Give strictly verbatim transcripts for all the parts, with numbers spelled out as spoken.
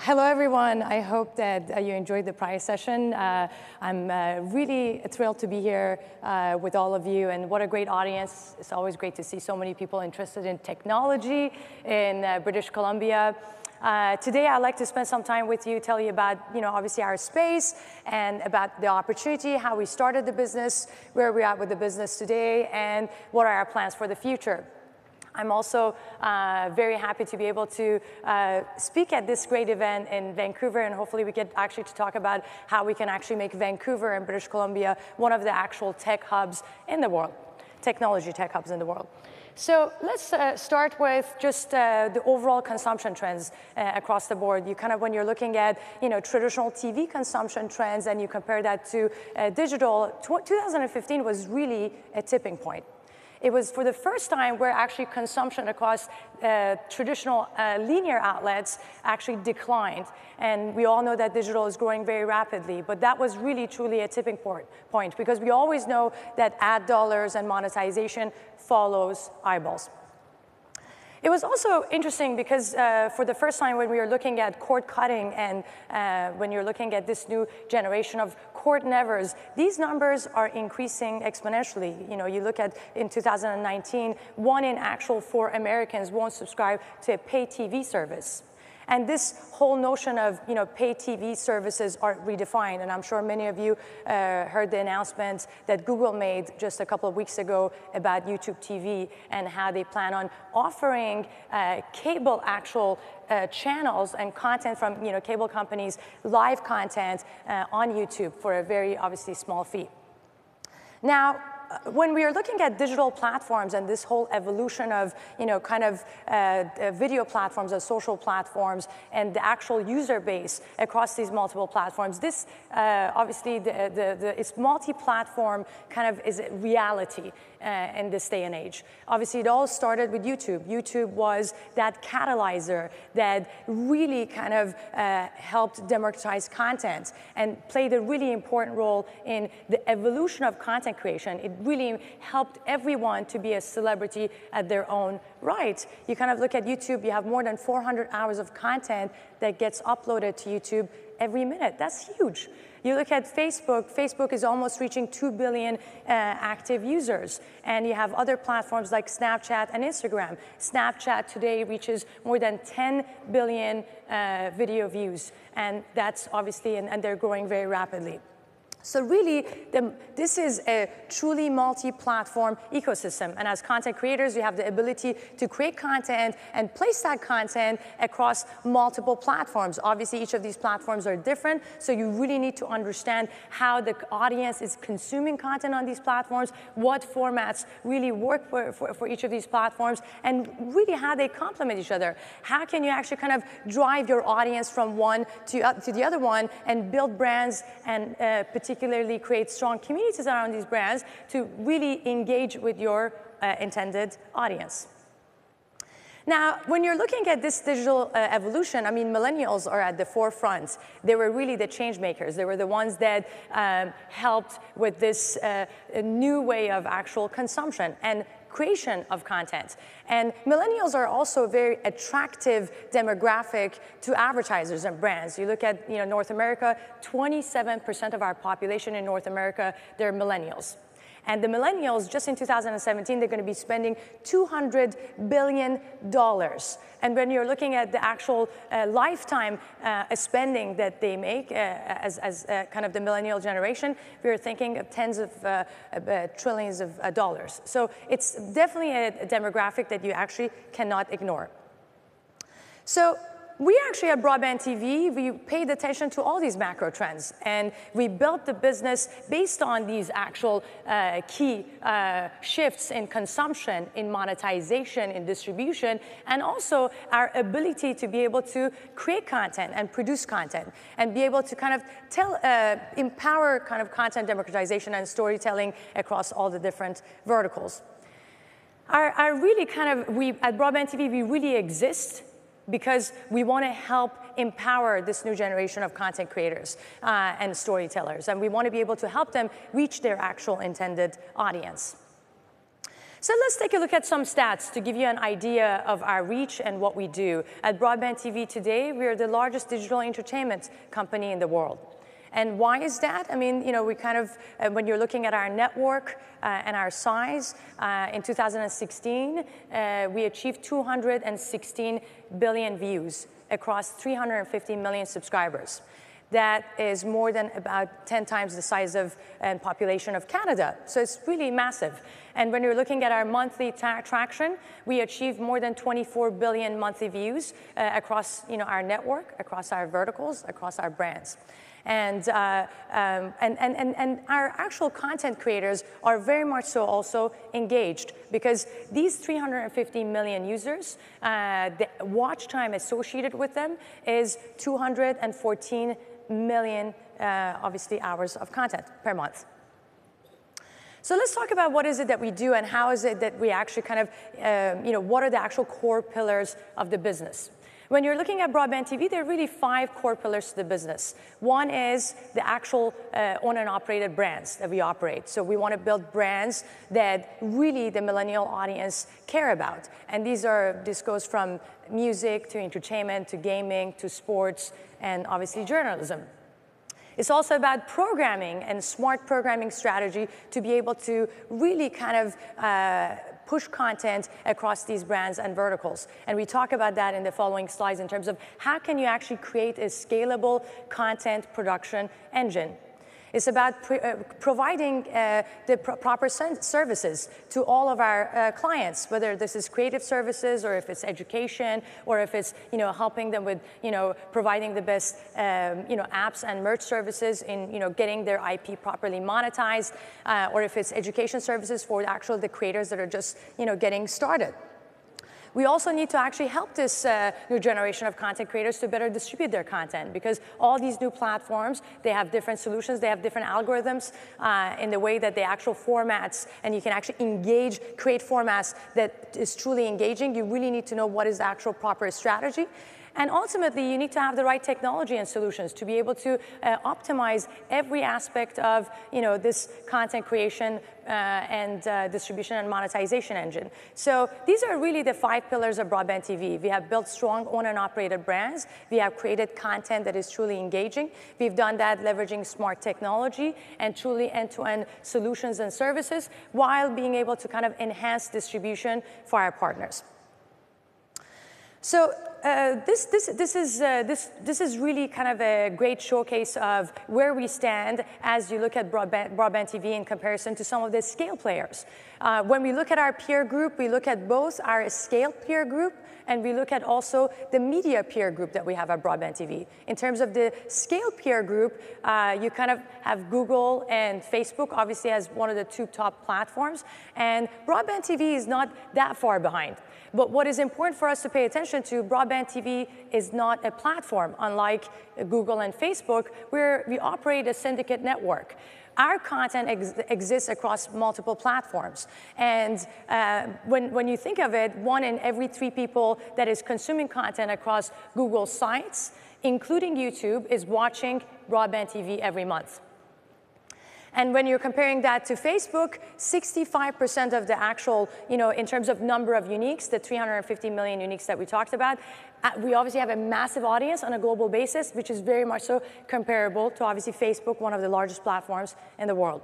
Hello, everyone. I hope that uh, you enjoyed the prior session. Uh, I'm uh, really thrilled to be here uh, with all of you, and what a great audience. It's always great to see so many people interested in technology in uh, British Columbia. Uh, today, I'd like to spend some time with you, tell you about, you know, obviously our space and about the opportunity, how we started the business, where we're at with the business today, and what are our plans for the future. I'm also uh, very happy to be able to uh, speak at this great event in Vancouver, and hopefully we get actually to talk about how we can actually make Vancouver and British Columbia one of the actual tech hubs in the world, technology tech hubs in the world. So let's uh, start with just uh, the overall consumption trends uh, across the board. You kind of, when you're looking at, you know, traditional T V consumption trends and you compare that to uh, digital, two thousand fifteen was really a tipping point. It was for the first time where actually consumption across uh, traditional uh, linear outlets actually declined. And we all know that digital is growing very rapidly, but that was really truly a tipping point because we always know that ad dollars and monetization follows eyeballs. It was also interesting because uh, for the first time when we were looking at cord cutting and uh, when you're looking at this new generation of cord nevers, these numbers are increasing exponentially. You know, you look at in two thousand nineteen, one in actual four Americans won't subscribe to a pay T V service. And this whole notion of, you know, pay T V services are redefined. And I'm sure many of you uh, heard the announcement that Google made just a couple of weeks ago about YouTube T V and how they plan on offering uh, cable actual uh, channels and content from, you know, cable companies, live content uh, on YouTube for a very obviously small fee. Now, when we are looking at digital platforms and this whole evolution of, you know, kind of uh, video platforms and social platforms and the actual user base across these multiple platforms, this uh, obviously the, the, the, it's multi-platform kind of is a reality uh, in this day and age. Obviously, it all started with YouTube. YouTube was that catalyzer that really kind of uh, helped democratize content and played a really important role in the evolution of content creation. It really helped everyone to be a celebrity at their own right. You kind of look at YouTube, you have more than four hundred hours of content that gets uploaded to YouTube every minute. That's huge. You look at Facebook, Facebook is almost reaching two billion uh, active users. And you have other platforms like Snapchat and Instagram. Snapchat today reaches more than ten billion uh, video views. And that's obviously, and, and they're growing very rapidly. So really, the, this is a truly multi-platform ecosystem. And as content creators, we have the ability to create content and place that content across multiple platforms. Obviously, each of these platforms are different, so you really need to understand how the audience is consuming content on these platforms, what formats really work for, for, for each of these platforms, and really how they complement each other. How can you actually kind of drive your audience from one to, uh, to the other one and build brands and uh, particularly create strong communities around these brands to really engage with your uh, intended audience. Now, when you're looking at this digital uh, evolution, I mean, millennials are at the forefront. They were really the change makers. They were the ones that um, helped with this uh, new way of actual consumption and creation of content. And millennials are also a very attractive demographic to advertisers and brands. You look at, you know, North America, twenty-seven percent of our population in North America, they're millennials. And the millennials, just in two thousand seventeen, they're going to be spending two hundred billion dollars. And when you're looking at the actual uh, lifetime uh, spending that they make uh, as, as uh, kind of the millennial generation, we're thinking of tens of uh, uh, trillions of uh, dollars. So it's definitely a, a demographic that you actually cannot ignore. So we actually at Broadband T V, we paid attention to all these macro trends, and we built the business based on these actual uh, key uh, shifts in consumption, in monetization, in distribution, and also our ability to be able to create content and produce content, and be able to kind of tell, uh, empower kind of content democratization and storytelling across all the different verticals. Our, our really kind of, we at Broadband T V, we really exist because we want to help empower this new generation of content creators uh, and storytellers. And we want to be able to help them reach their actual intended audience. So let's take a look at some stats to give you an idea of our reach and what we do. At Broadband T V today, we are the largest digital entertainment company in the world. And why is that? I mean, you know, we kind of, uh, when you're looking at our network uh, and our size, uh, in two thousand sixteen, uh, we achieved two hundred sixteen billion views across three hundred fifty million subscribers. That is more than about ten times the size of and population of Canada. So it's really massive. And when you're looking at our monthly tra traction, we achieved more than twenty-four billion monthly views uh, across, you know, our network, across our verticals, across our brands. And, uh, um, and, and, and, and our actual content creators are very much so also engaged, because these three hundred fifty million users, uh, the watch time associated with them is two hundred fourteen million, uh, obviously, hours of content per month. So let's talk about what is it that we do and how is it that we actually kind of, um, you know, what are the actual core pillars of the business. When you're looking at Broadband T V, there are really five core pillars to the business. One is the actual uh, owned and operated brands that we operate. So we want to build brands that really the millennial audience care about. And these are, this goes from music to entertainment to gaming to sports and obviously journalism. It's also about programming and smart programming strategy to be able to really kind of uh, push content across these brands and verticals. And we talk about that in the following slides in terms of how can you actually create a scalable content production engine. It's about pre uh, providing uh, the pro proper services to all of our uh, clients, whether this is creative services or if it's education or if it's, you know, helping them with, you know, providing the best, um, you know, apps and merch services in, you know, getting their I P properly monetized, uh, or if it's education services for the actual the creators that are just, you know, getting started. We also need to actually help this uh, new generation of content creators to better distribute their content, because all these new platforms, they have different solutions, they have different algorithms uh, in the way that they actual formats, and you can actually engage, create formats that is truly engaging. You really need to know what is the actual proper strategy. And ultimately, you need to have the right technology and solutions to be able to uh, optimize every aspect of, you know, this content creation uh, and uh, distribution and monetization engine. So these are really the five pillars of Broadband T V. We have built strong owned and operated brands. We have created content that is truly engaging. We've done that leveraging smart technology and truly end-to-end solutions and services while being able to kind of enhance distribution for our partners. So uh, this, this, this, is, uh, this, this is really kind of a great showcase of where we stand as you look at broadband, broadband T V in comparison to some of the scale players. Uh, when we look at our peer group, we look at both our scale peer group and we look at also the media peer group that we have at Broadband T V. In terms of the scale peer group, uh, you kind of have Google and Facebook, obviously, as one of the two top platforms, and Broadband T V is not that far behind. But what is important for us to pay attention to, Broadband T V is not a platform, unlike Google and Facebook, where we operate a syndicate network. Our content ex exists across multiple platforms. And uh, when, when you think of it, one in every three people that is consuming content across Google sites, including YouTube, is watching Broadband T V every month. And when you're comparing that to Facebook, sixty-five percent of the actual, you know, in terms of number of uniques, the three hundred fifty million uniques that we talked about, uh, we obviously have a massive audience on a global basis, which is very much so comparable to obviously Facebook, one of the largest platforms in the world.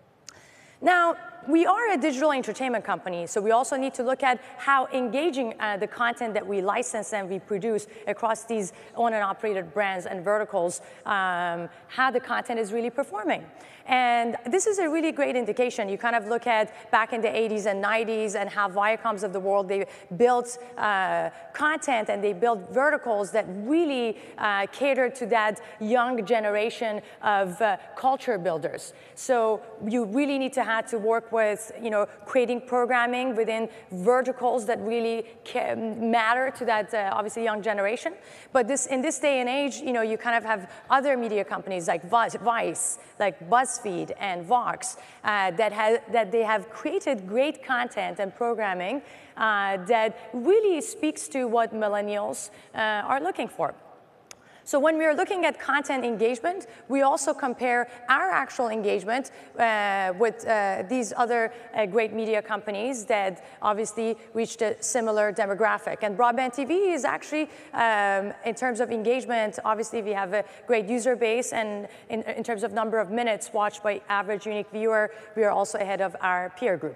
Now, we are a digital entertainment company, so we also need to look at how engaging uh, the content that we license and we produce across these owned and operated brands and verticals, um, how the content is really performing. And this is a really great indication. You kind of look at back in the eighties and nineties and how Viacoms of the world, they built uh, content and they built verticals that really uh, catered to that young generation of uh, culture builders. So you really need to have to work with, you know, creating programming within verticals that really matter to that uh, obviously young generation. But this, in this day and age, you know, you kind of have other media companies like Vice, like BuzzFeed and Vox, uh, that, has, that they have created great content and programming uh, that really speaks to what millennials uh, are looking for. So when we are looking at content engagement, we also compare our actual engagement uh, with uh, these other uh, great media companies that obviously reached a similar demographic. And Broadband T V is actually, um, in terms of engagement, obviously we have a great user base, and in, in terms of number of minutes watched by average unique viewer, we are also ahead of our peer group.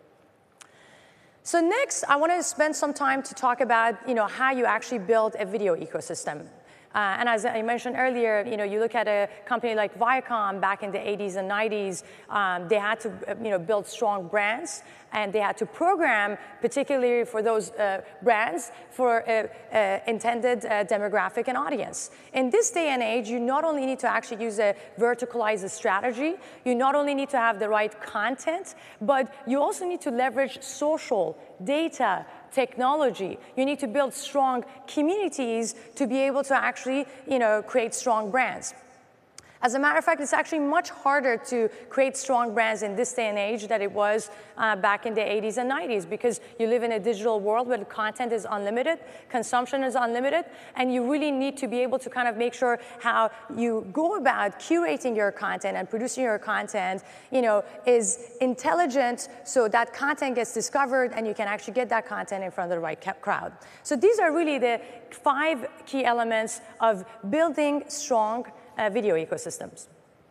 So next, I want to spend some time to talk about, you know, how you actually build a video ecosystem. Uh, and as I mentioned earlier, you know, you look at a company like Viacom back in the eighties and nineties, um, they had to, you know, build strong brands, and they had to program, particularly for those uh, brands, for a, a intended uh, demographic and audience. In this day and age, you not only need to actually use a verticalized strategy, you not only need to have the right content, but you also need to leverage social, data, technology. You need to build strong communities to be able to actually, you know, create strong brands. As a matter of fact, it's actually much harder to create strong brands in this day and age than it was uh, back in the eighties and nineties, because you live in a digital world where the content is unlimited, consumption is unlimited, and you really need to be able to kind of make sure how you go about curating your content and producing your content, you know, is intelligent, so that content gets discovered and you can actually get that content in front of the right crowd. So these are really the five key elements of building strong Uh, video ecosystems.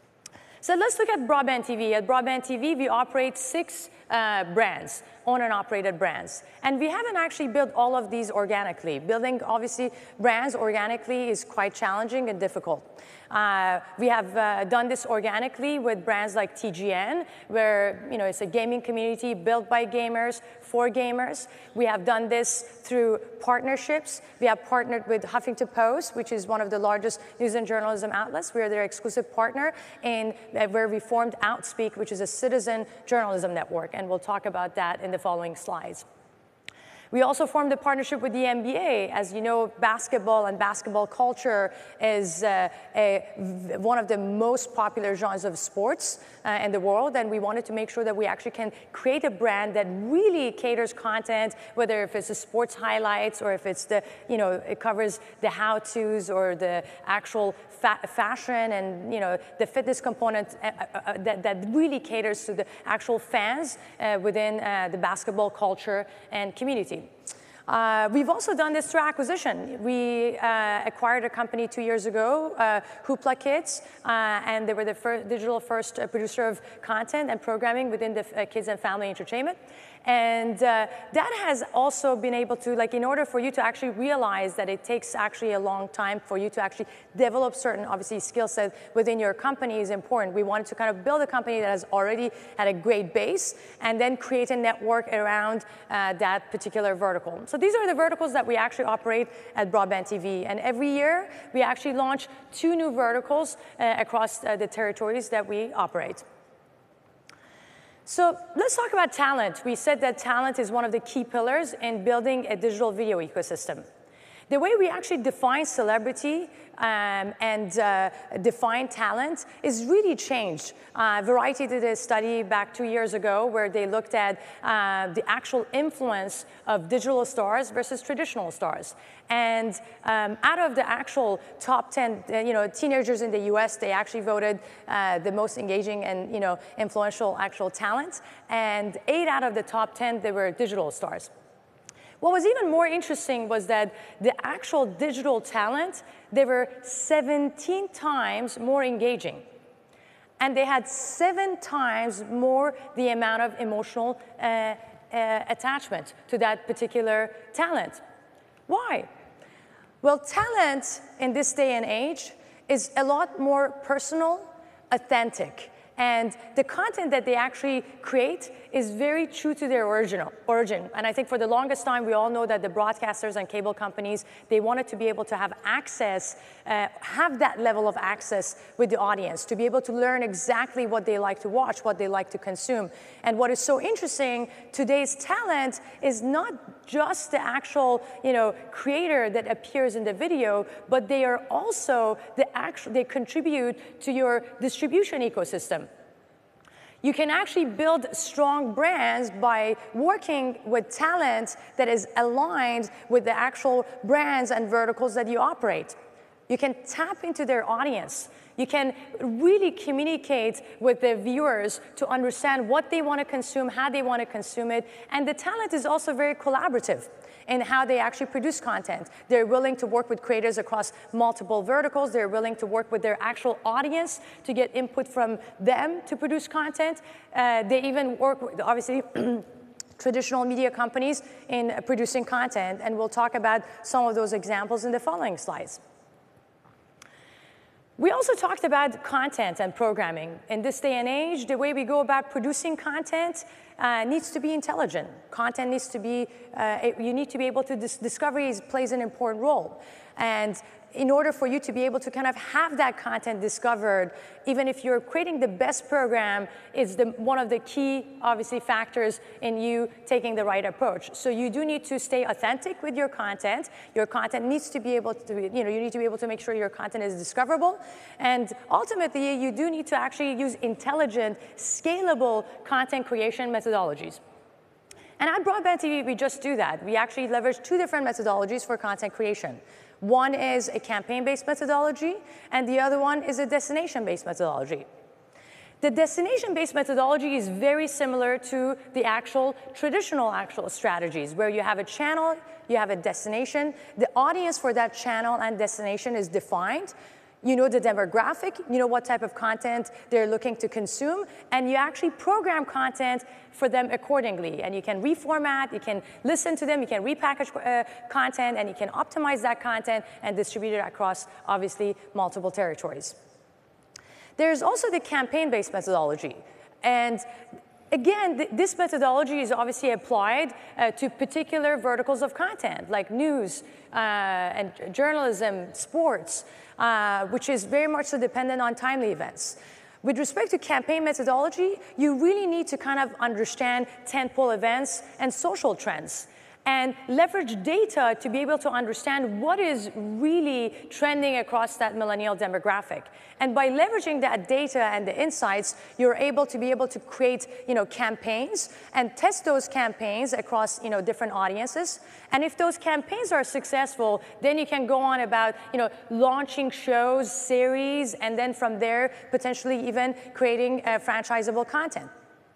So let's look at Broadband T V. At Broadband T V, we operate six uh, brands, owned and operated brands. And we haven't actually built all of these organically. Building, obviously, brands organically is quite challenging and difficult. Uh, we have uh, done this organically with brands like T G N, where, you know, it's a gaming community built by gamers for gamers. We have done this through partnerships. We have partnered with Huffington Post, which is one of the largest news and journalism outlets. We are their exclusive partner, in uh, where we formed Outspeak, which is a citizen journalism network, and we'll talk about that in the following slides. We also formed a partnership with the N B A. As you know, basketball and basketball culture is uh, a, one of the most popular genres of sports uh, in the world, and we wanted to make sure that we actually can create a brand that really caters content, whether if it's the sports highlights or if it's the, you know, it covers the how-tos or the actual fa fashion and, you know, the fitness component uh, uh, that, that really caters to the actual fans uh, within uh, the basketball culture and community. Uh, we've also done this through acquisition. We uh, acquired a company two years ago, uh, Hoopla Kids, uh, and they were the first, digital first uh, producer of content and programming within the uh, kids and family entertainment. And uh, that has also been able to, like, in order for you to actually realize that it takes actually a long time for you to actually develop certain, obviously, skill sets within your company is important. We wanted to kind of build a company that has already had a great base and then create a network around uh, that particular vertical. So these are the verticals that we actually operate at Broadband T V. And every year, we actually launch two new verticals uh, across uh, the territories that we operate. So let's talk about talent. We said that talent is one of the key pillars in building a digital video ecosystem. The way we actually define celebrity um, and uh, define talent is really changed. Uh, Variety did a study back two years ago where they looked at uh, the actual influence of digital stars versus traditional stars. And um, out of the actual top ten, uh, you know, teenagers in the U S, they actually voted uh, the most engaging and, you know, influential actual talent. And eight out of the top ten, they were digital stars. What was even more interesting was that the actual digital talent, they were seventeen times more engaging. And they had seven times more the amount of emotional uh, uh, attachment to that particular talent. Why? Well, talent in this day and age is a lot more personal, authentic. And the content that they actually create is very true to their original, origin. And I think for the longest time, we all know that the broadcasters and cable companies, they wanted to be able to have access, uh, have that level of access with the audience, to be able to learn exactly what they like to watch, what they like to consume. And what is so interesting, today's talent is not just the actual, you know, creator that appears in the video, but they are also the actual, they contribute to your distribution ecosystem. You can actually build strong brands by working with talent that is aligned with the actual brands and verticals that you operate. You can tap into their audience. You can really communicate with the viewers to understand what they want to consume, how they want to consume it. And the talent is also very collaborative in how they actually produce content. They're willing to work with creators across multiple verticals. They're willing to work with their actual audience to get input from them to produce content. Uh, they even work with, obviously, traditional media companies in producing content. And we'll talk about some of those examples in the following slides. We also talked about content and programming. In this day and age, the way we go about producing content uh, needs to be intelligent. Content needs to be, uh, you need to be able to, dis discovery plays an important role. And in order for you to be able to kind of have that content discovered, even if you're creating the best program, is the, one of the key, obviously, factors in you taking the right approach. So you do need to stay authentic with your content. Your content needs to be able to, you know, you need to be able to make sure your content is discoverable. And ultimately, you do need to actually use intelligent, scalable content creation methodologies. And at Broadband T V, we just do that. We actually leverage two different methodologies for content creation. One is a campaign-based methodology, and the other one is a destination-based methodology. The destination-based methodology is very similar to the actual traditional actual strategies, where you have a channel, you have a destination. The audience for that channel and destination is defined. You know the demographic, you know what type of content they're looking to consume, and you actually program content for them accordingly. And you can reformat, you can listen to them, you can repackage uh, content, and you can optimize that content and distribute it across, obviously, multiple territories. There's also the campaign-based methodology. And again, th this methodology is obviously applied uh, to particular verticals of content, like news uh, and journalism, sports, uh, which is very much so dependent on timely events. With respect to campaign methodology, you really need to kind of understand tentpole events and social trends, and leverage data to be able to understand what is really trending across that millennial demographic. And by leveraging that data and the insights, you're able to be able to create, you know, campaigns and test those campaigns across, you know, different audiences. And if those campaigns are successful, then you can go on about, you know, launching shows, series, and then from there, potentially even creating uh, franchisable content.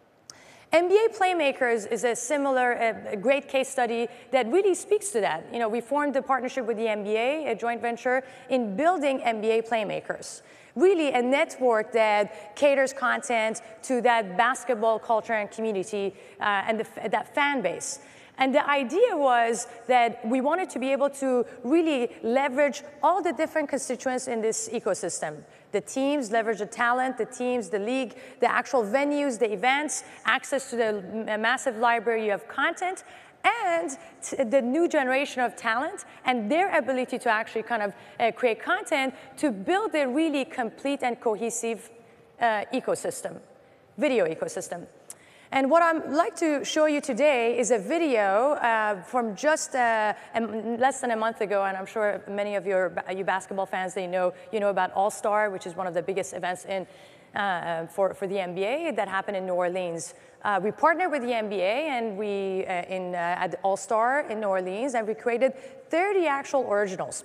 N B A Playmakers is a similar, a great case study that really speaks to that. You know, we formed a partnership with the N B A, a joint venture, in building N B A Playmakers. Really a network that caters content to that basketball culture and community uh, and the, that fan base. And the idea was that we wanted to be able to really leverage all the different constituents in this ecosystem. The teams, leverage the talent, the teams, the league, the actual venues, the events, access to the massive library of content, and the new generation of talent and their ability to actually kind of uh, create content to build a really complete and cohesive uh, ecosystem, video ecosystem. And what I'd like to show you today is a video uh, from just uh, less than a month ago, and I'm sure many of your, you basketball fans, they know, you know about All-Star, which is one of the biggest events in, uh, for, for the N B A that happened in New Orleans. Uh, we partnered with the N B A and we, uh, in, uh, at All-Star in New Orleans, and we created thirty actual originals.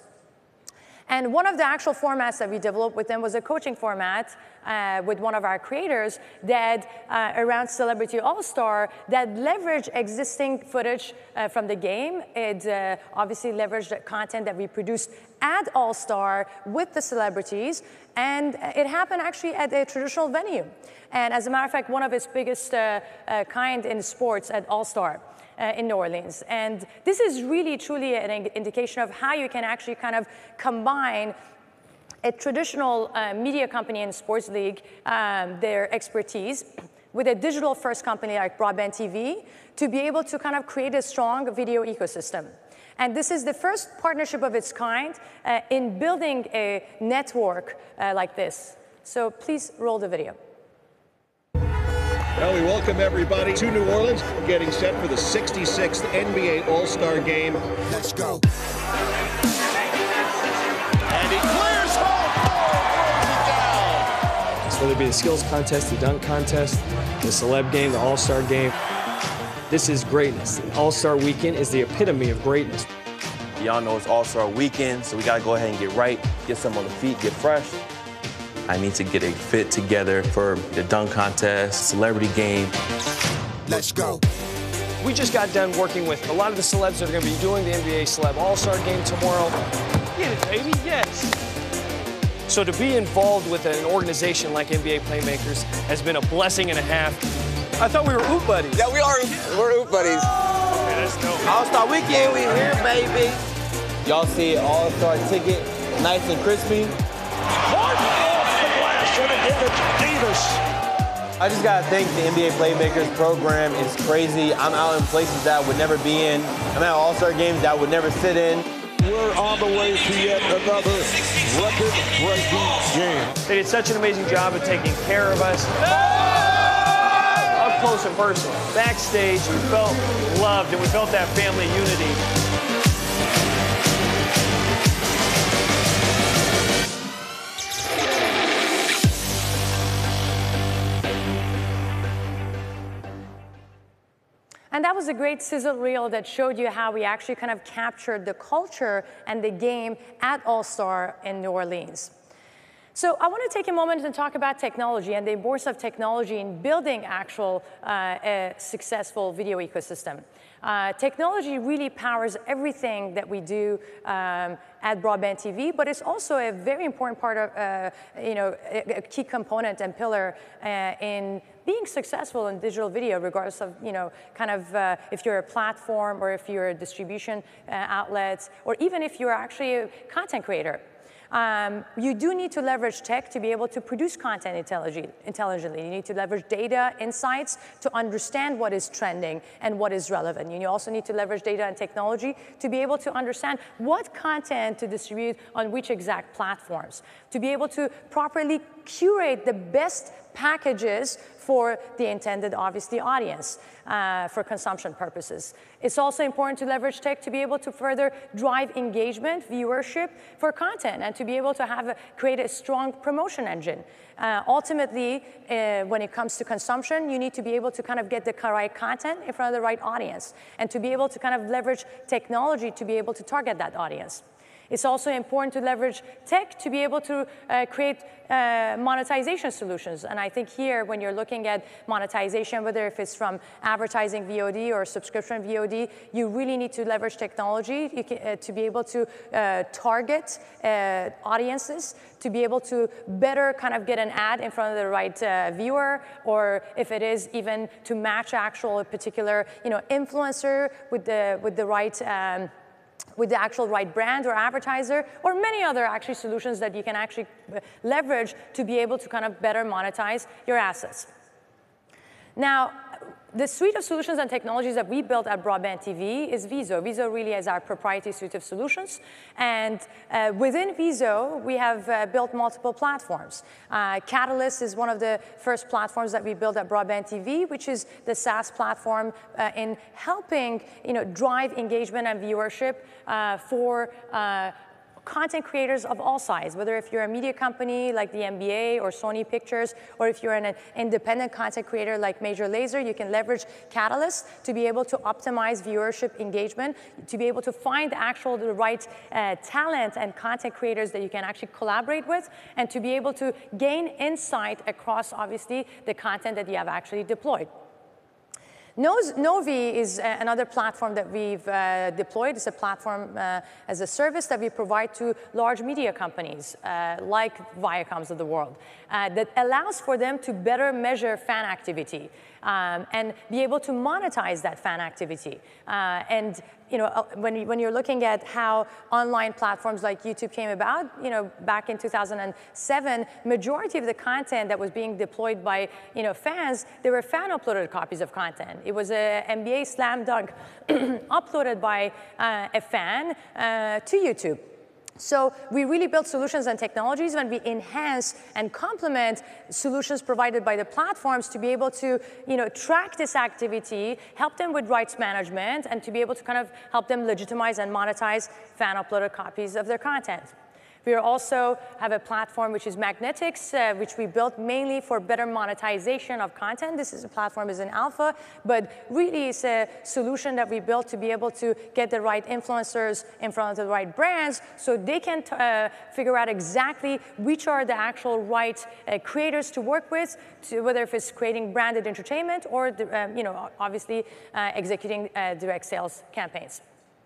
And one of the actual formats that we developed with them was a coaching format uh, with one of our creators that uh, around Celebrity All-Star that leveraged existing footage uh, from the game. It uh, obviously leveraged the content that we produced at All-Star with the celebrities, and it happened actually at a traditional venue. And as a matter of fact, one of its biggest uh, uh, kind in sports at All-Star. Uh, in New Orleans. And this is really, truly an indication of how you can actually kind of combine a traditional uh, media company and sports league, um, their expertise, with a digital-first company like Broadband T V to be able to kind of create a strong video ecosystem. And this is the first partnership of its kind uh, in building a network uh, like this. So please roll the video. Well, we welcome everybody to New Orleans, getting set for the sixty-sixth N B A All-Star Game. Let's go. And he clears home. So whether it be the skills contest, the dunk contest, the celeb game, the All-Star game, this is greatness. All-Star Weekend is the epitome of greatness. Y'all know it's All-Star Weekend, so we gotta go ahead and get right, get some on the feet, get fresh. I need to get a fit together for the dunk contest, celebrity game. Let's go. We just got done working with a lot of the celebs that are going to be doing the N B A Celeb All-Star Game tomorrow. Get it, baby, yes. So to be involved with an organization like N B A Playmakers has been a blessing and a half. I thought we were Oop Buddies. Yeah, we are. We're Oop Buddies. Oh, okay, that's dope. All-Star Weekend, we here, baby. Y'all see it, All-Star ticket, nice and crispy. Martin off the glass and a give it to Davis. I just gotta thank the N B A Playmakers program. It's crazy. I'm out in places that I would never be in. I'm at All-Star games that I would never sit in. We're on the way to yet another record-breaking game. They did such an amazing job of taking care of us. Up close and personal. Backstage, we felt loved and we felt that family unity. And that was a great sizzle reel that showed you how we actually kind of captured the culture and the game at All-Star in New Orleans. So I want to take a moment and talk about technology and the importance of technology in building actual uh, a successful video ecosystem. Uh, technology really powers everything that we do um, at Broadband T V, but it's also a very important part of, uh, you know, a, a key component and pillar uh, in being successful in digital video, regardless of, you know, kind of uh, if you're a platform or if you're a distribution uh, outlet, or even if you're actually a content creator. Um, you do need to leverage tech to be able to produce content intelligently. You need to leverage data insights to understand what is trending and what is relevant. You also need to leverage data and technology to be able to understand what content to distribute on which exact platforms, to be able to properly curate the best packages for the intended, obviously, audience uh, for consumption purposes. It's also important to leverage tech to be able to further drive engagement, viewership for content, and to be able to have a, create a strong promotion engine. Uh, ultimately, uh, when it comes to consumption, you need to be able to kind of get the right content in front of the right audience, and to be able to kind of leverage technology to be able to target that audience. It's also important to leverage tech to be able to uh, create uh, monetization solutions. And I think here, when you're looking at monetization, whether if it's from advertising V O D or subscription V O D, you really need to leverage technology you can, uh, to be able to uh, target uh, audiences, to be able to better kind of get an ad in front of the right uh, viewer, or if it is even to match actual a particular, you know, influencer with the, with the right um, with the actual right brand or advertiser, or many other actually solutions that you can actually leverage to be able to kind of better monetize your assets. Now, the suite of solutions and technologies that we built at Broadband T V is Viso. Viso really is our proprietary suite of solutions. And uh, within Viso, we have uh, built multiple platforms. Uh, Catalyst is one of the first platforms that we built at Broadband T V, which is the SaaS platform uh, in helping, you know, drive engagement and viewership uh, for uh, content creators of all sizes, whether if you're a media company like the N B A or Sony Pictures, or if you're an independent content creator like Major Lazer, you can leverage Catalyst to be able to optimize viewership engagement, to be able to find actual the right uh, talent and content creators that you can actually collaborate with, and to be able to gain insight across, obviously, the content that you have actually deployed. Novi is another platform that we've uh, deployed. It's a platform uh, as a service that we provide to large media companies uh, like Viacoms of the world uh, that allows for them to better measure fan activity um, and be able to monetize that fan activity. Uh, and you know, when, you, when you're looking at how online platforms like YouTube came about, you know, back in two thousand seven, majority of the content that was being deployed by, you know, fans, they were fan-uploaded copies of content. It was a N B A slam dunk uploaded by uh, a fan uh, to YouTube. So we really build solutions and technologies when we enhance and complement solutions provided by the platforms to be able to, you know, track this activity, help them with rights management, and to be able to kind of help them legitimize and monetize fan-uploaded copies of their content. We also have a platform which is Magnetics, uh, which we built mainly for better monetization of content. This is a platform is in alpha, but really it's a solution that we built to be able to get the right influencers in front of the right brands so they can uh, figure out exactly which are the actual right uh, creators to work with, to, whether if it's creating branded entertainment or the, um, you know, obviously uh, executing uh, direct sales campaigns.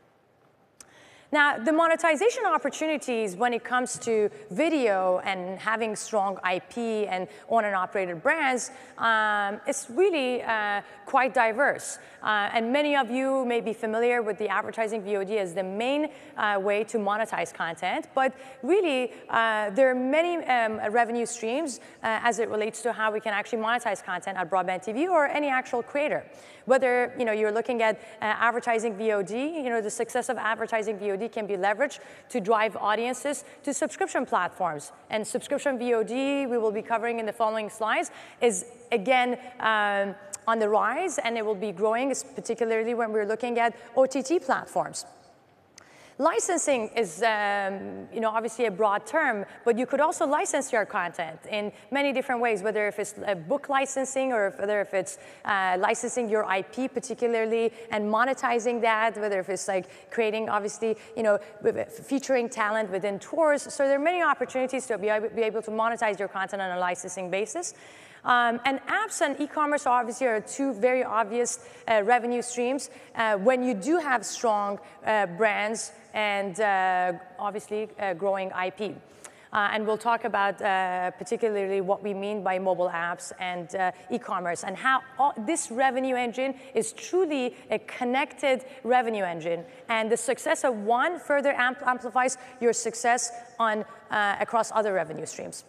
Now, the monetization opportunities when it comes to video and having strong I P and owned and operated brands, um, it's really uh, quite diverse. Uh, and many of you may be familiar with the advertising V O D as the main uh, way to monetize content, but really uh, there are many um, revenue streams uh, as it relates to how we can actually monetize content at Broadband T V or any actual creator. Whether you know, you're looking at uh, advertising V O D, you know, the success of advertising V O D can be leveraged to drive audiences to subscription platforms. And subscription V O D, we will be covering in the following slides, is again um, on the rise, and it will be growing, particularly when we're looking at O T T platforms. Licensing is, um, you know, obviously a broad term, but you could also license your content in many different ways, whether if it's uh, book licensing or if, whether if it's uh, licensing your I P particularly and monetizing that, whether if it's like creating, obviously, you know, featuring talent within tours. So there are many opportunities to be able, be able to monetize your content on a licensing basis. Um, and apps and e-commerce obviously are two very obvious uh, revenue streams uh, when you do have strong uh, brands and uh, obviously uh, growing I P. Uh, and we'll talk about uh, particularly what we mean by mobile apps and uh, e-commerce and how all, this revenue engine is truly a connected revenue engine. And the success of one further amp amplifies your success on, uh, across other revenue streams.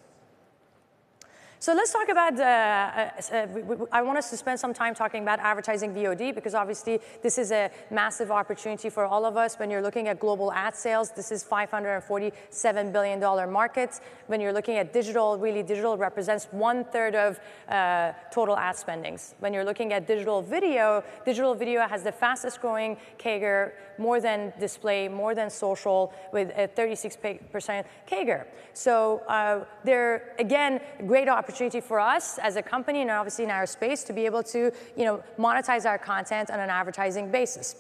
So let's talk about, uh, uh, I want us to spend some time talking about advertising V O D because obviously this is a massive opportunity for all of us. When you're looking at global ad sales, this is five hundred forty-seven billion dollar market. When you're looking at digital, really digital represents one third of uh, total ad spendings. When you're looking at digital video, digital video has the fastest growing C A G R, more than display, more than social, with a thirty-six percent C A G R. So uh, they're, again, great opportunity opportunity for us as a company and obviously in our space to be able to, you know, monetize our content on an advertising basis.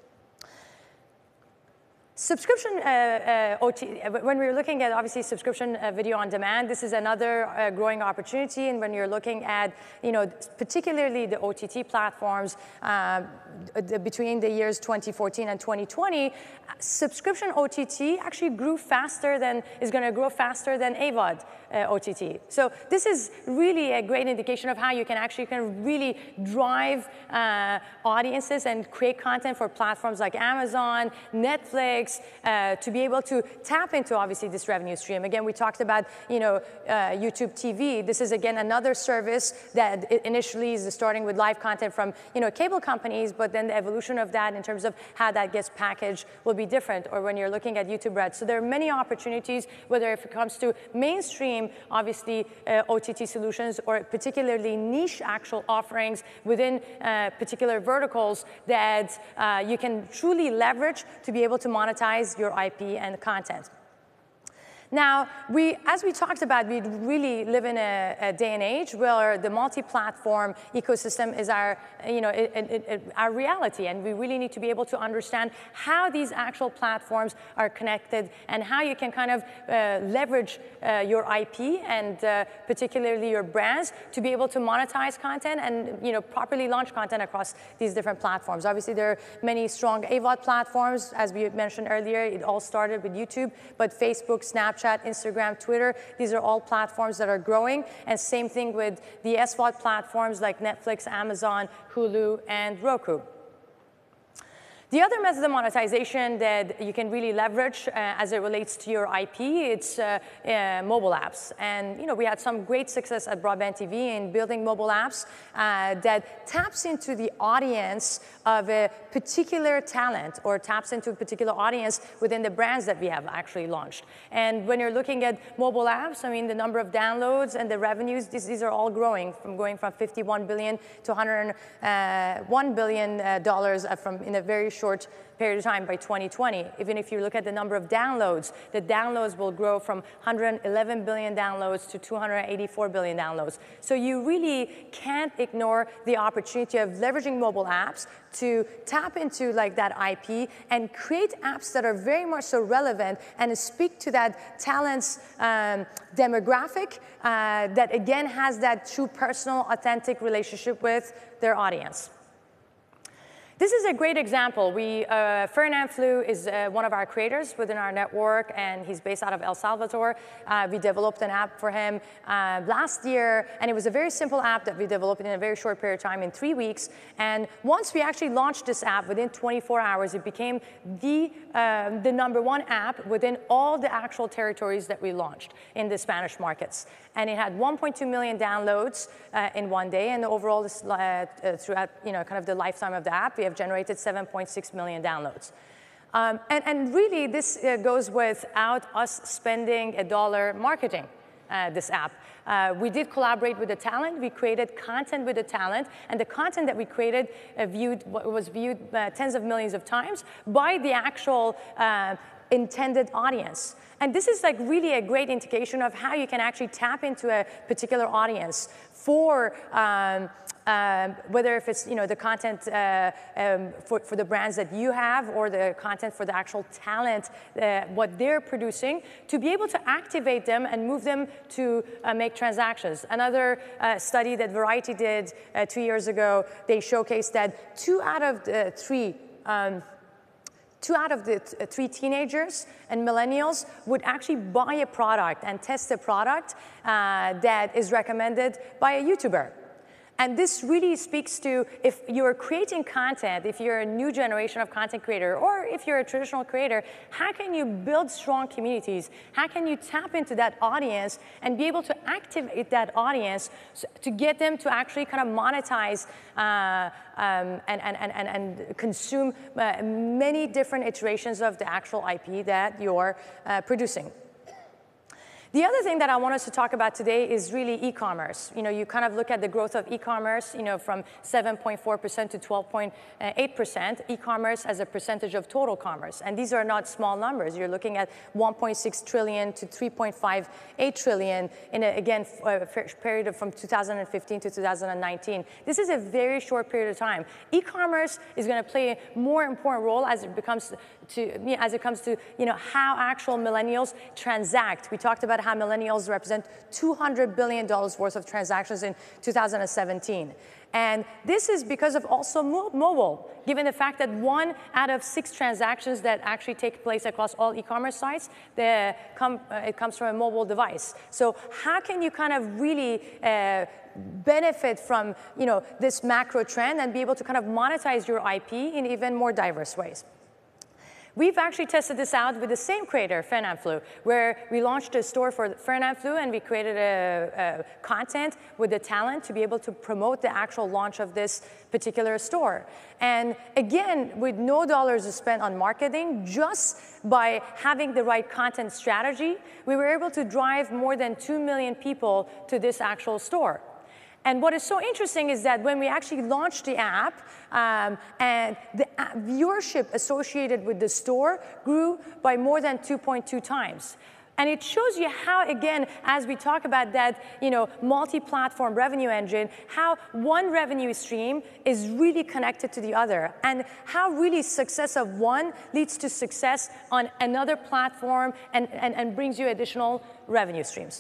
Subscription uh, uh, O T, when we're looking at obviously subscription uh, video on demand, this is another uh, growing opportunity. And when you're looking at, you know, particularly the O T T platforms uh, the, between the years twenty fourteen and twenty twenty, subscription O T T actually grew faster than, is going to grow faster than A V O D uh, O T T. So this is really a great indication of how you can actually kind of really drive uh, audiences and create content for platforms like Amazon, Netflix, Uh, to be able to tap into obviously this revenue stream. Again, we talked about, you know, uh, YouTube T V. This is again another service that initially is starting with live content from, you know, cable companies, but then the evolution of that in terms of how that gets packaged will be different. Or when you're looking at YouTube Red, so there are many opportunities, whether if it comes to mainstream, obviously uh, O T T solutions, or particularly niche actual offerings within uh, particular verticals that uh, you can truly leverage to be able to monetize your I P and content. Now, we, as we talked about, we really live in a, a day and age where the multi-platform ecosystem is our, you know, it, it, it, our reality, and we really need to be able to understand how these actual platforms are connected and how you can kind of uh, leverage uh, your I P and uh, particularly your brands to be able to monetize content and, you know, properly launch content across these different platforms. Obviously, there are many strong A V O D platforms, as we mentioned earlier. It all started with YouTube, but Facebook, Snapchat, Instagram, Twitter, these are all platforms that are growing. And same thing with the S V O D platforms like Netflix, Amazon, Hulu, and Roku. The other method of monetization that you can really leverage uh, as it relates to your I P, it's uh, uh, mobile apps. And you know, we had some great success at Broadband T V in building mobile apps uh, that taps into the audience of a particular talent or taps into a particular audience within the brands that we have actually launched. And when you're looking at mobile apps, I mean, the number of downloads and the revenues, these, these are all growing, from going from fifty-one billion to one hundred one billion dollars uh, from in a very short short period of time by twenty twenty. Even if you look at the number of downloads, the downloads will grow from one hundred eleven billion downloads to two hundred eighty-four billion downloads. So you really can't ignore the opportunity of leveraging mobile apps to tap into like that I P and create apps that are very much so relevant and speak to that talent's um, demographic uh, that again has that true personal, authentic relationship with their audience. This is a great example. We, uh, Ferdinand Flew is uh, one of our creators within our network, and he's based out of El Salvador. Uh, we developed an app for him uh, last year, and it was a very simple app that we developed in a very short period of time, in three weeks. And once we actually launched this app, within twenty-four hours, it became the, uh, the number one app within all the actual territories that we launched in the Spanish markets. And it had one point two million downloads uh, in one day, and overall, this, uh, uh, throughout you know, kind of the lifetime of the app, we have generated seven point six million downloads. Um, and, and really, this uh, goes without us spending a dollar marketing uh, this app. Uh, we did collaborate with the talent. We created content with the talent, and the content that we created uh, viewed, was viewed uh, tens of millions of times by the actual uh, intended audience. And this is like really a great indication of how you can actually tap into a particular audience for um, um, whether if it's you know the content uh, um, for, for the brands that you have, or the content for the actual talent, uh, what they're producing, to be able to activate them and move them to uh, make transactions. Another uh, study that Variety did uh, two years ago, they showcased that two out of the three um, Two out of the th three teenagers and millennials would actually buy a product and test a product uh, that is recommended by a YouTuber. And this really speaks to, if you're creating content, if you're a new generation of content creator, or if you're a traditional creator, how can you build strong communities? How can you tap into that audience and be able to activate that audience to get them to actually kind of monetize uh, um, and, and, and, and consume uh, many different iterations of the actual I P that you're uh, producing? The other thing that I want us to talk about today is really e-commerce. You know, you kind of look at the growth of e-commerce, you know, from seven point four percent to twelve point eight percent, e-commerce as a percentage of total commerce. And these are not small numbers. You're looking at one point six trillion to three point five eight trillion in, a, again, a period of from two thousand fifteen to two thousand nineteen. This is a very short period of time. E-commerce is going to play a more important role as it becomes to, as it comes to, you know, how actual millennials transact. We talked about how millennials represent two hundred billion dollars worth of transactions in two thousand seventeen. And this is because of also mo mobile, given the fact that one out of six transactions that actually take place across all e-commerce sites, come, uh, it comes from a mobile device. So how can you kind of really uh, benefit from you know, this macro trend and be able to kind of monetize your I P in even more diverse ways? We've actually tested this out with the same creator, Ferdinand Flew, where we launched a store for Ferdinand Flew, and we created a, a content with the talent to be able to promote the actual launch of this particular store. And again, with no dollars spent on marketing, just by having the right content strategy, we were able to drive more than two million people to this actual store. And what is so interesting is that when we actually launched the app, um, and the app viewership associated with the store grew by more than two point two times. And it shows you how, again, as we talk about that, you know, multi-platform revenue engine, how one revenue stream is really connected to the other, and how really success of one leads to success on another platform and, and, and brings you additional revenue streams.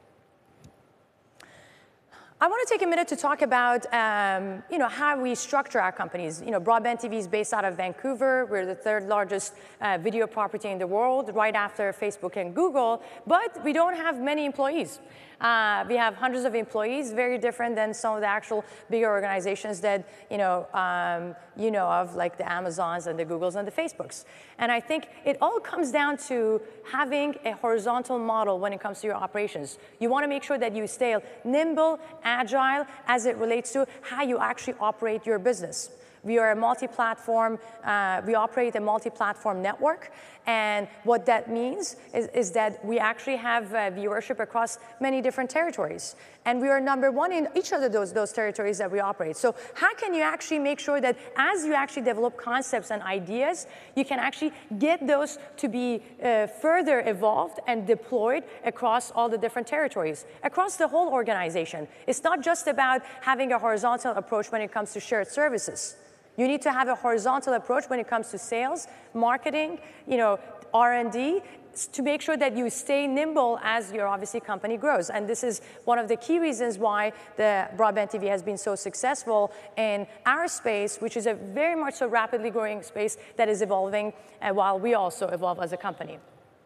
I want to take a minute to talk about um, you know, how we structure our companies. You know, Broadband T V is based out of Vancouver. We're the third largest uh, video property in the world, right after Facebook and Google, but we don't have many employees. Uh, we have hundreds of employees, very different than some of the actual bigger organizations that you know, um, you know of, like the Amazons and the Googles and the Facebooks. And I think it all comes down to having a horizontal model when it comes to your operations. You want to make sure that you stay nimble, agile, as it relates to how you actually operate your business. We are a multi-platform, uh, we operate a multi-platform network, and what that means is, is that we actually have uh, viewership across many different territories. And we are number one in each of those, those territories that we operate. So how can you actually make sure that as you actually develop concepts and ideas, you can actually get those to be uh, further evolved and deployed across all the different territories, across the whole organization. It's not just about having a horizontal approach when it comes to shared services. You need to have a horizontal approach when it comes to sales, marketing, you know, R and D, to make sure that you stay nimble as your obviously company grows. And this is one of the key reasons why the Broadband T V has been so successful in our space, which is a very much so rapidly growing space that is evolving uh, while we also evolve as a company.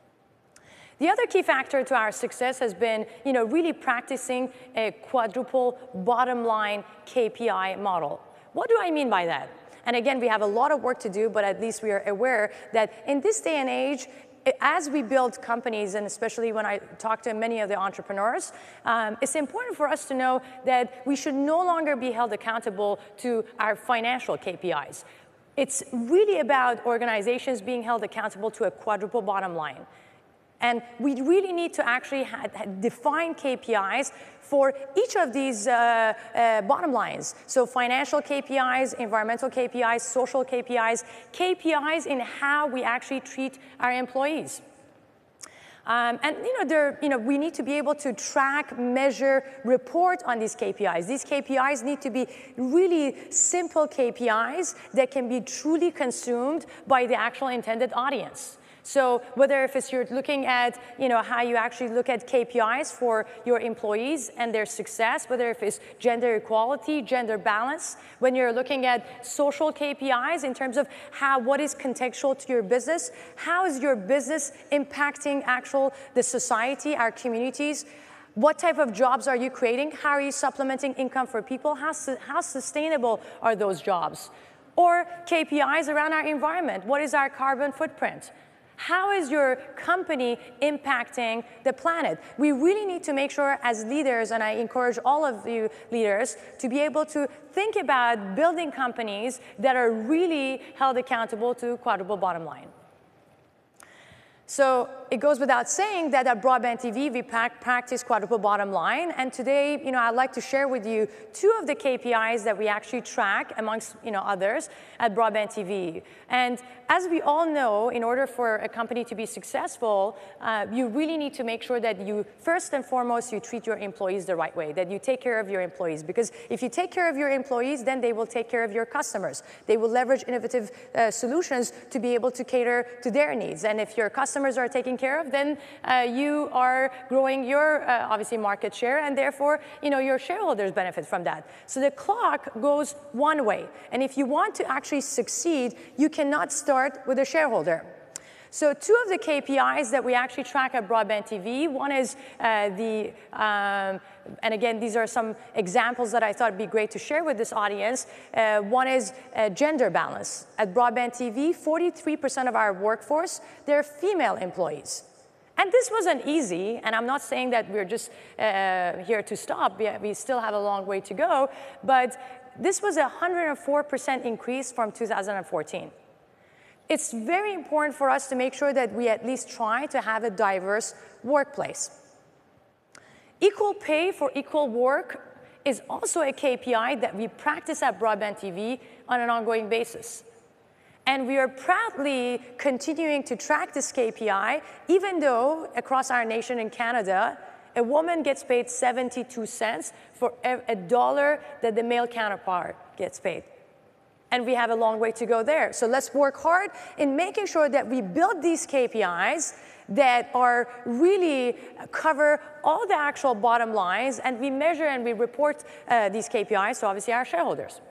The other key factor to our success has been, you know, really practicing a quadruple bottom line K P I model. What do I mean by that? And again, we have a lot of work to do, but at least we are aware that in this day and age, as we build companies, and especially when I talk to many of the entrepreneurs, um, it's important for us to know that we should no longer be held accountable to our financial K P Is. It's really about organizations being held accountable to a quadruple bottom line. And we really need to actually ha define K P Is for each of these uh, uh, bottom lines. So financial K P Is, environmental K P Is, social K P Is, K P Is in how we actually treat our employees. Um, and you know, there, you know, we need to be able to track, measure, report on these K P Is. These K P Is need to be really simple K P Is that can be truly consumed by the actual intended audience. So whether if it's you're looking at, you know, how you actually look at K P Is for your employees and their success, whether if it's gender equality, gender balance, when you're looking at social K P Is in terms of how, what is contextual to your business, how is your business impacting actual, the society, our communities, what type of jobs are you creating, how are you supplementing income for people, how, su how sustainable are those jobs? Or K P Is around our environment, what is our carbon footprint? How is your company impacting the planet? We really need to make sure as leaders, and I encourage all of you leaders, to be able to think about building companies that are really held accountable to quadruple bottom line. So it goes without saying that at Broadband T V, we practice quadruple bottom line. And today, you know, I'd like to share with you two of the K P Is that we actually track amongst, you know, others at Broadband T V. And as we all know, in order for a company to be successful, uh, you really need to make sure that you, first and foremost, you treat your employees the right way, that you take care of your employees. Because if you take care of your employees, then they will take care of your customers. They will leverage innovative uh, solutions to be able to cater to their needs. And if your customers are taken care of, then uh, you are growing your, uh, obviously, market share, and therefore, you know, your shareholders benefit from that. So the clock goes one way. And if you want to actually succeed, you cannot start with a shareholder. So two of the K P Is that we actually track at Broadband T V, one is uh, the, um, and again, these are some examples that I thought would be great to share with this audience. Uh, one is uh, gender balance. At Broadband T V, forty-three percent of our workforce, they're female employees. And this wasn't easy, and I'm not saying that we're just uh, here to stop. We, we still have a long way to go, but this was a one hundred four percent increase from two thousand fourteen. It's very important for us to make sure that we at least try to have a diverse workplace. Equal pay for equal work is also a K P I that we practice at Broadband T V on an ongoing basis. And we are proudly continuing to track this K P I, even though across our nation in Canada, a woman gets paid seventy-two cents for a dollar that the male counterpart gets paid. And we have a long way to go there. So let's work hard in making sure that we build these K P Is that are really cover all the actual bottom lines, and we measure and we report uh, these K P Is to obviously our shareholders.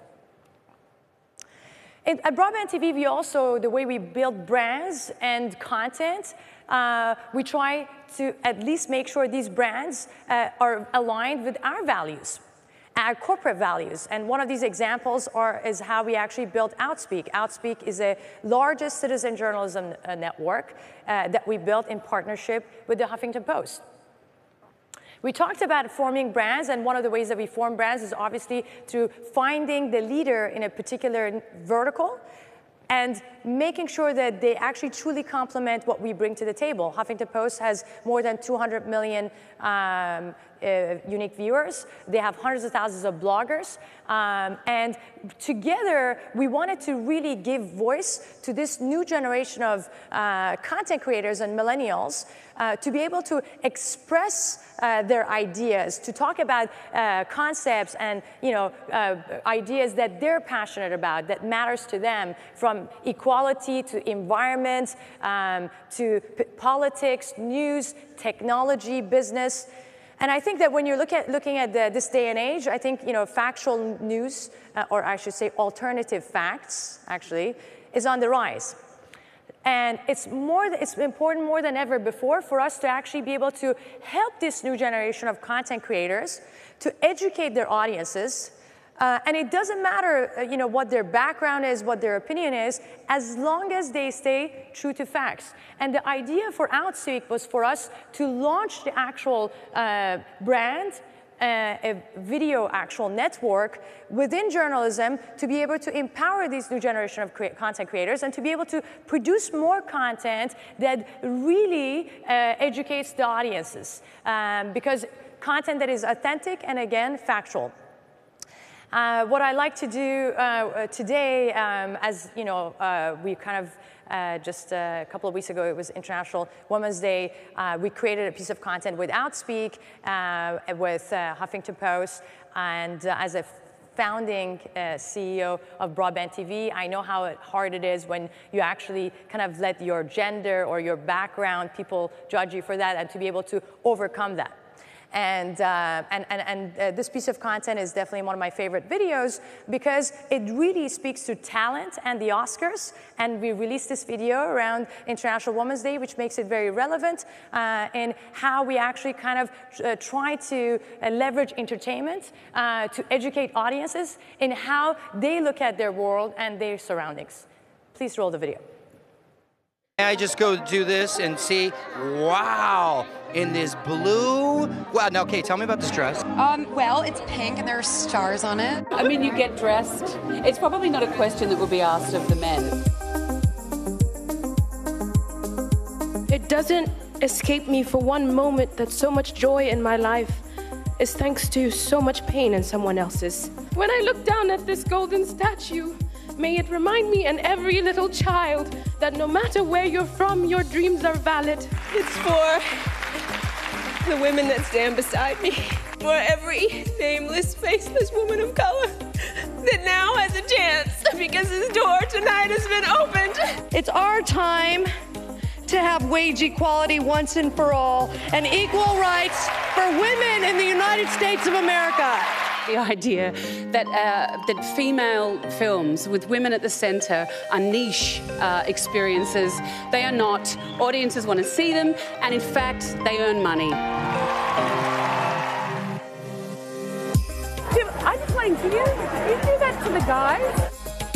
In, at Broadband T V, we also, the way we build brands and content, uh, we try to at least make sure these brands uh, are aligned with our values, our corporate values. And one of these examples are, is how we actually built Outspeak. Outspeak is the largest citizen journalism uh, network uh, that we built in partnership with the Huffington Post. We talked about forming brands, and one of the ways that we form brands is obviously through finding the leader in a particular vertical and making sure that they actually truly complement what we bring to the table. Huffington Post has more than two hundred million um, uh, unique viewers. They have hundreds of thousands of bloggers. Um, and together, we wanted to really give voice to this new generation of uh, content creators and millennials uh, to be able to express uh, their ideas, to talk about uh, concepts and you know, uh, ideas that they're passionate about, that matters to them, from equality to environment, um, to p politics, news, technology, business. And I think that when you're look at, looking at the, this day and age, I think you know, factual news, uh, or I should say alternative facts, actually, is on the rise. And it's, more, it's important more than ever before for us to actually be able to help this new generation of content creators to educate their audiences. Uh, and it doesn't matter uh, you know, what their background is, what their opinion is, as long as they stay true to facts. And the idea for Outspeak was for us to launch the actual uh, brand, uh, a video actual network within journalism to be able to empower these new generation of cre content creators and to be able to produce more content that really uh, educates the audiences. Um, because content that is authentic and, again, factual. Uh, what I like to do uh, today, um, as you know, uh, we kind of uh, just a couple of weeks ago, it was International Women's Day. Uh, we created a piece of content with Outspeak, uh, with uh, Huffington Post, and uh, as a founding uh, C E O of Broadband T V, I know how hard it is when you actually kind of let your gender or your background, people judge you for that, and to be able to overcome that. And, uh, and, and, and uh, this piece of content is definitely one of my favorite videos because it really speaks to talent and the Oscars. And we released this video around International Women's Day, which makes it very relevant uh, in how we actually kind of uh, try to uh, leverage entertainment uh, to educate audiences in how they look at their world and their surroundings. Please roll the video. I just go do this and see, wow, in this blue. Wow, now, okay, tell me about this dress. Um, well, it's pink and there are stars on it. I mean, you get dressed. It's probably not a question that will be asked of the men. It doesn't escape me for one moment that so much joy in my life is thanks to so much pain in someone else's. When I look down at this golden statue, may it remind me and every little child that no matter where you're from, your dreams are valid. It's for the women that stand beside me, for every nameless, faceless woman of color that now has a chance because this door tonight has been opened. It's our time to have wage equality once and for all and equal rights for women in the United States of America. The idea that, uh, that female films with women at the center are niche uh, experiences. They are not. Audiences want to see them, and in fact, they earn money. Jim, I'm playing for you. You do that to the guys.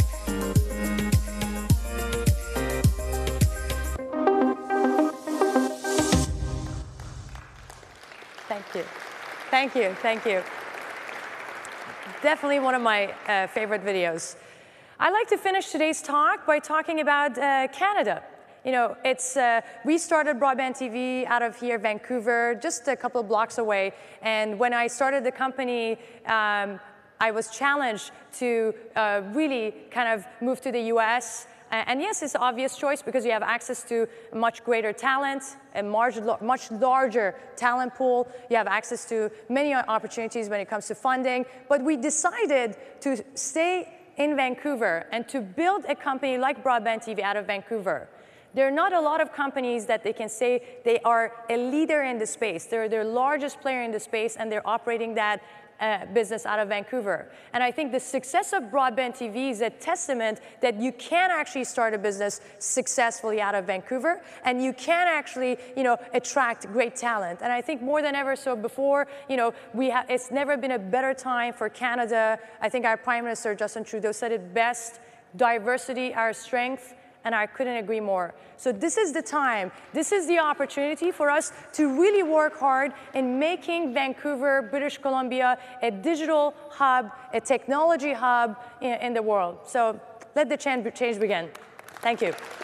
Thank you. Thank you. Thank you. Definitely one of my uh, favorite videos. I'd like to finish today's talk by talking about uh, Canada. You know, it's, uh, we started Broadband T V out of here, Vancouver, just a couple of blocks away. And when I started the company, um, I was challenged to uh, really kind of move to the U S. And yes, it's an obvious choice because you have access to much greater talent, a much larger talent pool. You have access to many opportunities when it comes to funding. But we decided to stay in Vancouver and to build a company like Broadband T V out of Vancouver. There are not a lot of companies that they can say they are a leader in the space. They're their largest player in the space, and they're operating that Uh, business out of Vancouver. And I think the success of Broadband T V is a testament that you can actually start a business successfully out of Vancouver, and you can actually, you know, attract great talent. And I think more than ever so before, you know, we have, it's never been a better time for Canada. I think our Prime Minister, Justin Trudeau, said it best: diversity, our strength, and I couldn't agree more. So this is the time, this is the opportunity for us to really work hard in making Vancouver, British Columbia, a digital hub, a technology hub in, in the world. So let the change begin. Thank you.